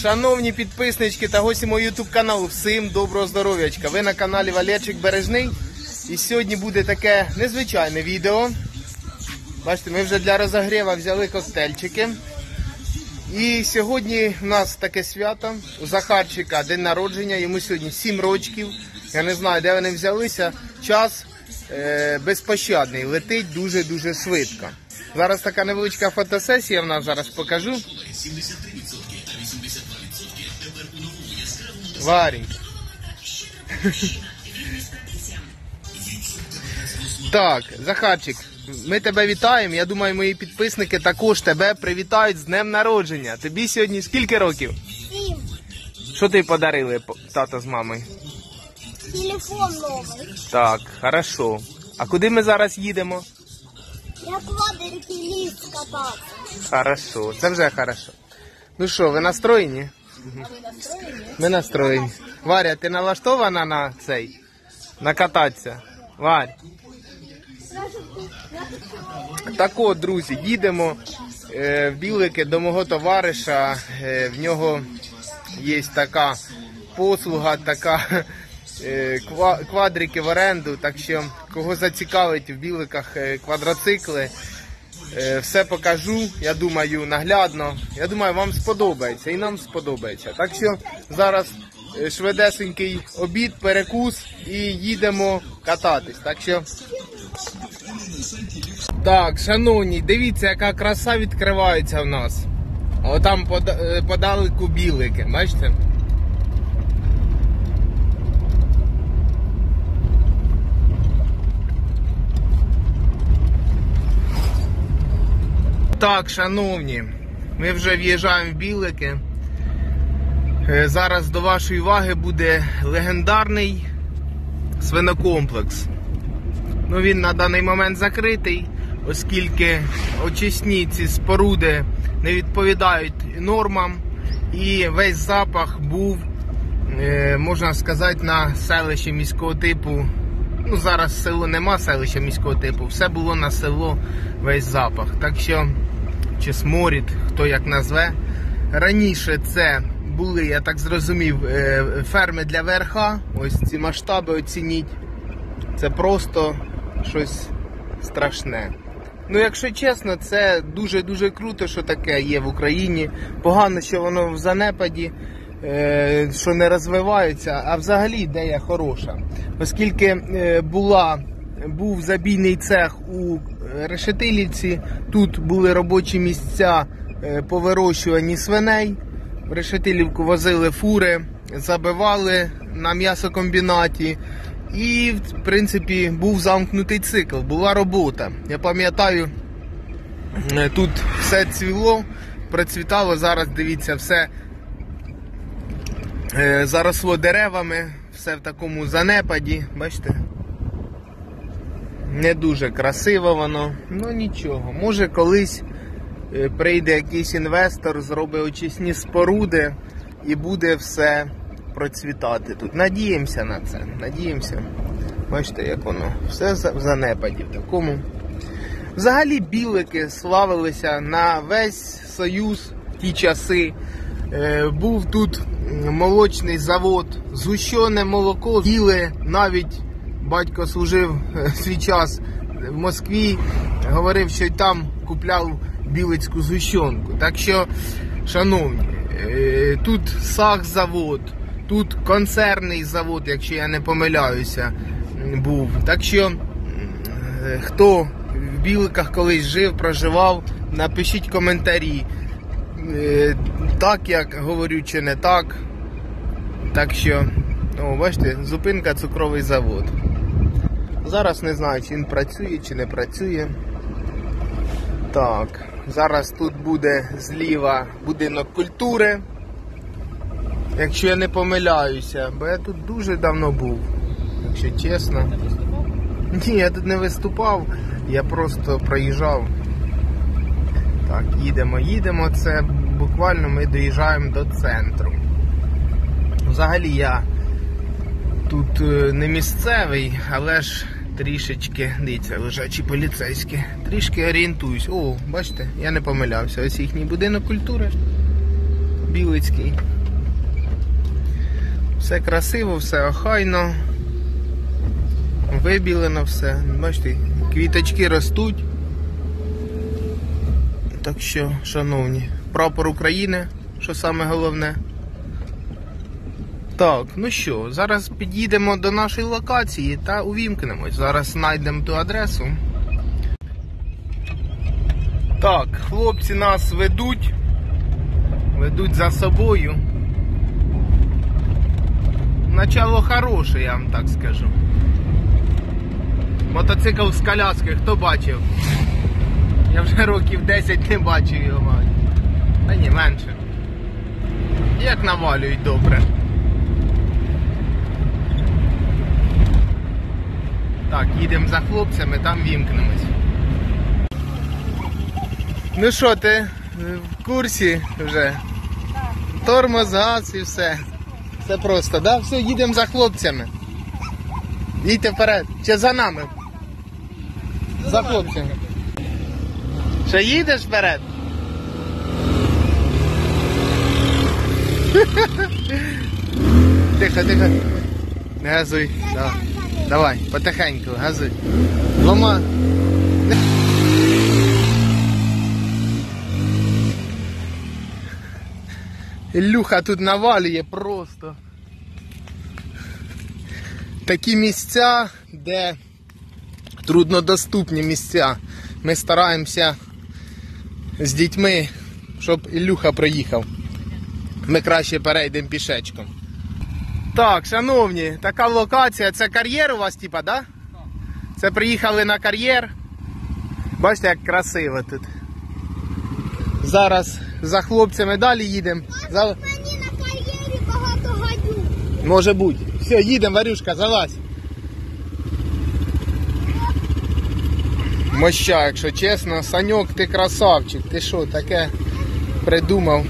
Шановні підписнички та гості мого ютуб каналу, всім доброго здоров'ячка. Ви на каналі Валерчик Бережний. І сьогодні буде таке незвичайне відео. Бачите, ми вже для розогріву взяли коктейльчики. І сьогодні у нас таке свято. У Захарчика день народження, йому сьогодні 7 років. Я не знаю, де вони взялися. Час безпощадний, летить дуже-дуже швидко. Зараз така невеличка фотосесія в нас, зараз покажу. Варенька. Так, Захарчик, ми тебе вітаємо. Я думаю, мої підписники також тебе привітають з днем народження. Тобі сьогодні скільки років? 7. Що тобі подарили тато з мамою? Телефон новий. Так, хорошо. А куди ми зараз їдемо? Я квадрики ліс катався. Хорошо, це вже хорошо. Ну що, ви настроєні? Ми настроєні. Варя, ти налаштована на цей? Накататися? Варя. Так от, друзі, їдемо в Білики до мого товариша. В нього є така послуга, така квадрики в оренду. Так що, кого зацікавить в Біликах квадроцикли, все покажу, я думаю, наглядно. Я думаю, вам сподобається і нам сподобається. Так що зараз швидесенький обід, перекус і їдемо кататись. Так що... Так, шановні, дивіться, яка краса відкривається в нас. Отам подалеку Білики, бачите? Так, шановні, ми вже в'їжджаємо в Білики. Зараз до вашої уваги буде легендарний свинокомплекс. Ну, він на даний момент закритий, оскільки очисні ці споруди не відповідають нормам. І весь запах був, можна сказати, на селищі міського типу. Ну, зараз село нема селища міського типу, все було на село, весь запах. Так що, чи сморід, хто як назве. Раніше це були, я так зрозумів, ферми для ВРХ. Ось ці масштаби оцініть. Це просто щось страшне. Ну, якщо чесно, це дуже-дуже круто, що таке є в Україні. Погано, що воно в занепаді, що не розвивається, а взагалі ідея хороша. Оскільки був забійний цех у Решетилівці, тут були робочі місця по вирощуванні свиней. В Решетилівку возили фури, забивали на м'ясокомбінаті. І, в принципі, був замкнутий цикл, була робота. Я пам'ятаю, тут все цвіло, процвітало, зараз, дивіться, все заросло деревами, все в такому занепаді, бачите? Не дуже красиво воно, ну нічого. Може колись прийде якийсь інвестор, зробить очисні споруди і буде все процвітати тут. Надіємося на це, надіємося. Бачите, як воно. Все в занепаді в такому. Взагалі Білики славилися на весь Союз в ті часи. Був тут молочний завод, згущене молоко їли. Навіть батько служив свій час в Москві, говорив, що й там купляв білицьку згущенку. Так що, шановні, тут сахзавод, тут консервний завод, якщо я не помиляюся, був. Так що, хто в Біликах колись жив, проживав, напишіть коментарі. Так, як говорю, чи не так. Так що, о, бачите, зупинка цукровий завод. Зараз не знаю, чи він працює, чи не працює. Так, зараз тут буде зліва будинок культури. Якщо я не помиляюся, бо я тут дуже давно був, якщо чесно. Ні, я тут не виступав, я просто проїжджав. Так, їдемо, це буквально ми доїжджаємо до центру. Взагалі я тут не місцевий, але ж трішечки, дивіться, лежачі поліцейські, трішки орієнтуюсь. О, бачите, я не помилявся, ось їхній будинок культури, Білицький. Все красиво, все охайно. Вибілено все. Бачите, квіточки ростуть. Так що, шановні, прапор України, що саме головне. Так, ну що, зараз підійдемо до нашої локації та увімкнемось. Зараз знайдемо ту адресу. Так, хлопці нас ведуть за собою. Начало хороше, я вам так скажу. Мотоцикл з коляскою, хто бачив? Я вже років 10 не бачив його, мабуть. Та ні, менше. Як навалюють добре. Так, їдемо за хлопцями, там вімкнемось. Ну що, ти в курсі вже? Тормоз, газ і все. Все просто, да? Все, їдемо за хлопцями. Їдьте вперед. Чи за нами? За хлопцями. Що, їдеш вперед? Тихо, тихо. Не газуй. Давай, потихеньку, газуй. Двома. Ілюха тут навалює просто. Такі місця, де труднодоступні місця. Ми стараємося з дітьми, щоб Ілюха проїхав. Ми краще перейдемо пішечком. Так, шановні, така локація. Це кар'єр у вас, типа, да? Це приїхали на кар'єр. Бачите, як красиво тут. Зараз за хлопцями далі їдемо. Мені на кар'єрі багато гадю. Може бути. Все, їдемо, Варюшка, залазь. Моща, якщо чесно. Саньок, ти красавчик. Ти що, таке придумав?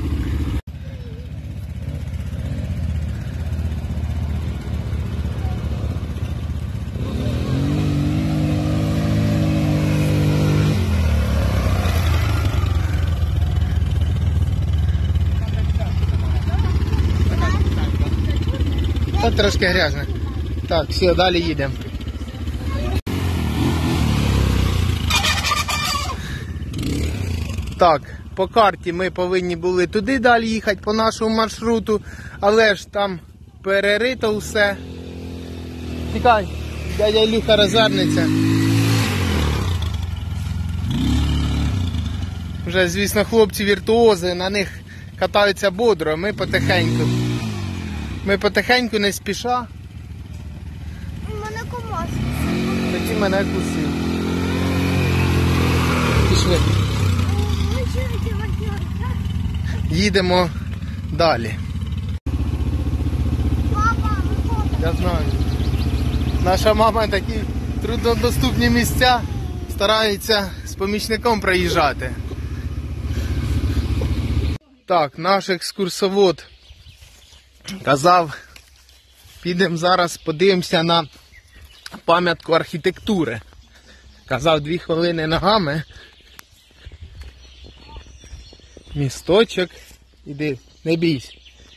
Та трошки грязно. Так, все, далі їдемо. Так, по карті ми повинні були туди далі їхати, по нашому маршруту, але ж там перерито все. Тікай, дядя Ілюха розвернеться. Вже, звісно, хлопці віртуози, на них катаються бодро, ми потихеньку. Ми потихеньку, не спіша. Мене комас. Тоді мене кусив. Пішли. Їдемо далі. Папа, Я знаю. Наша мама такі труднодоступні місця старається з помічником проїжджати. Так, наш екскурсовод казав, підемо зараз подивимося на пам'ятку архітектури. Казав 2 хвилини ногами. Місточок. Іди, не бійся.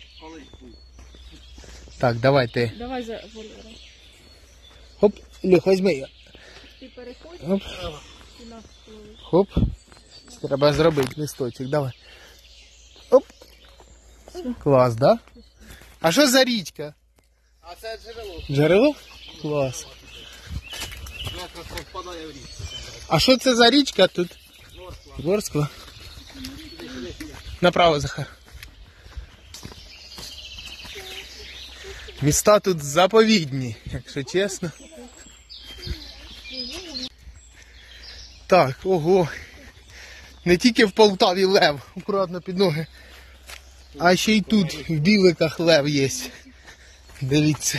Так, давай ти. Давай за Валера. Хоп, Ілюх, візьми його. Ти переходь. Хоп. Хоп. Треба зробити листочок, давай. Оп. Клас, да? А що за річка? А це джерело. Джерело? Клас. Якраз впадає в річку. А що це за річка тут? Ворскла. Направо, Захар. Міста тут заповідні, якщо чесно. Так, ого. Не тільки в Полтаві лев, акуратно під ноги, а ще й тут, в Біликах, лев є. Дивіться.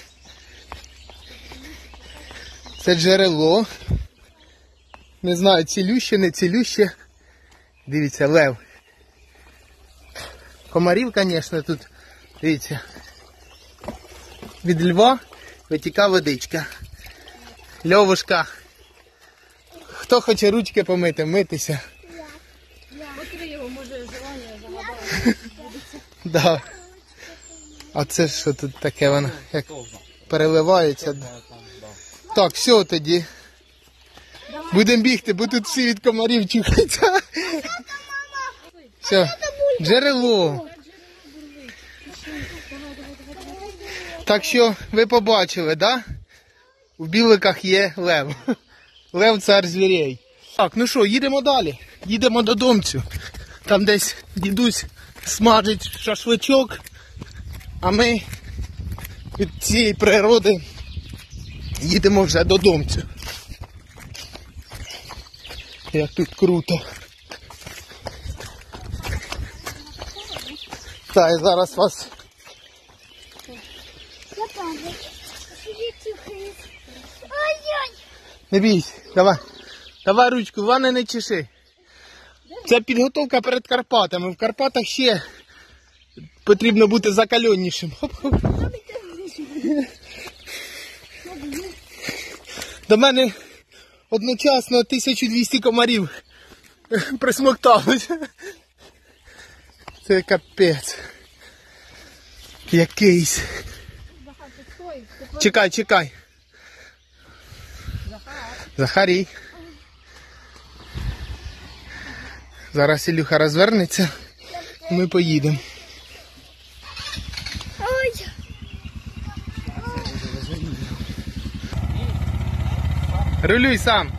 Це джерело. Не знаю, цілюще, не цілюще. Дивіться, лев. Комарів, звісно, тут, дивіться. Від льва витіка водичка. Льовушка. Хто хоче ручки помити, митися. Покрий його, може, желання загадати. Да. А це що тут таке воно? Як переливається? Так, все тоді. Будемо бігти, бо тут всі від комарів чухаються. Все, джерело. Так що ви побачили, да? В Біликах є лев. Лев цар звірей. Так, ну що, їдемо далі. Їдемо додомцю. Там десь дідусь смажить шашличок, а ми від цієї природи їдемо вже додомцю. Як тут круто. Так, і зараз вас... Ой-ой! Не бійся, давай. Давай ручку, ванни не чеши. Це підготовка перед Карпатами. В Карпатах ще потрібно бути закальоннішим. Хоп-хоп. До мене одночасно 1200 комарів присмокталось. Це капець. Якийсь. Чекай, чекай. Захарій. Зараз Ілюха розвернеться, і ми поїдемо. Ой! Рулюй сам.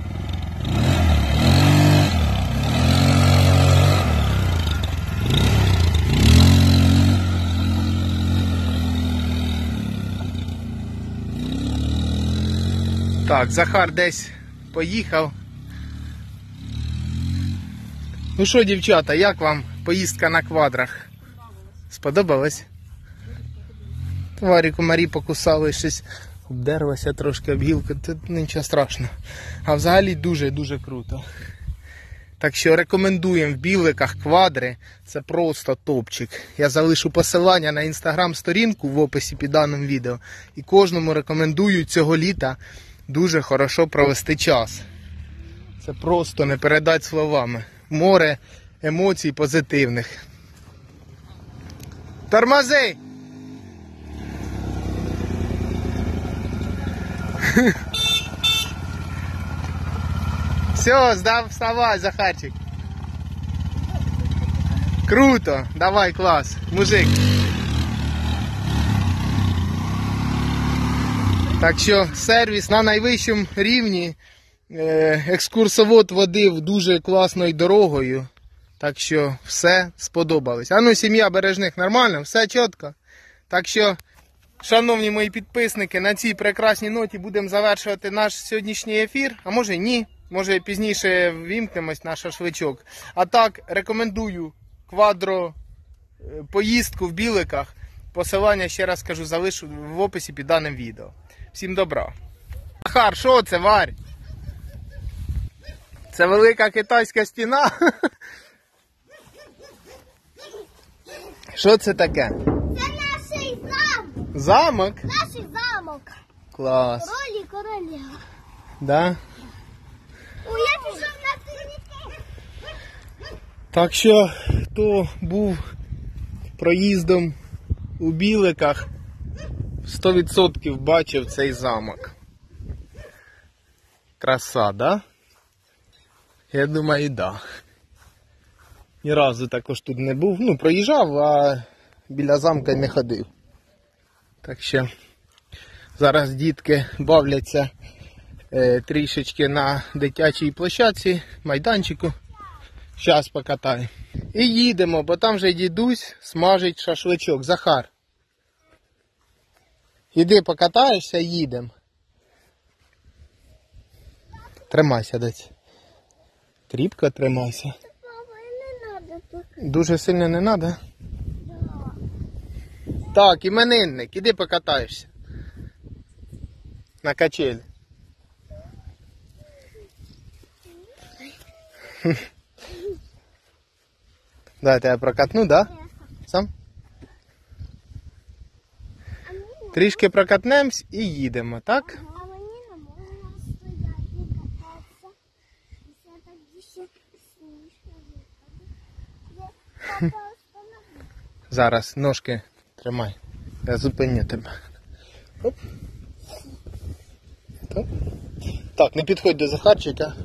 Так, Захар десь поїхав. Ну що, дівчата, як вам поїздка на квадрах? Сподобалось? Тварі комарі покусали, щось обдерлося трошки об гілку, тут нічого страшного. А взагалі дуже-дуже круто. Так що рекомендуємо в Біликах квадри, це просто топчик. Я залишу посилання на інстаграм-сторінку в описі під даним відео. І кожному рекомендую цього літа дуже хорошо провести час. Це просто не передати словами. Море емоцій позитивних. Тормози! Все, вставай, Захарчик. Круто, давай, клас, мужик. Так що сервіс на найвищому рівні. Екскурсовод водив дуже класною дорогою. Так що все сподобалось. А ну, сім'я Бережних нормально, все чітко. Так що, шановні мої підписники, на цій прекрасній ноті будемо завершувати наш сьогоднішній ефір. А може ні, може пізніше вімкнемось на шашличок. А так, рекомендую квадро поїздку в Біликах. Посилання, ще раз кажу, залишу в описі під даним відео. Всім добра. Захар, що це, Варь? Це велика китайська стіна. Що це таке? Це наш замок! Замок? Наш замок! Клас. Королі, королева. Да? Ой, я пішов на турніки. Так що, хто був проїздом у Біликах, 100% бачив цей замок. Краса, да? Я думаю, да. Ні разу також тут не був. Ну, проїжджав, а біля замка не ходив. Так що зараз дітки бавляться трішечки на дитячій площадці, майданчику. Зараз покатаю. І їдемо, бо там вже дідусь смажить шашличок. Захар. Іди покатаєшся, їдемо. Тримайся, десь. Кріпко тримайся. Папа, не треба тут. Дуже сильно не треба. Так, іменинник, іди покатаєшся. На качелі. Да, тебе прокатну, да? Сам? Трішки прокатнемось і їдемо, так? А мені не можна стояти і кататися. І це так ще смішно виходить. Папа, останови. Зараз ножки тримай. Я зупиню тебе. Оп. Так. Так, не підходь до Захарчика.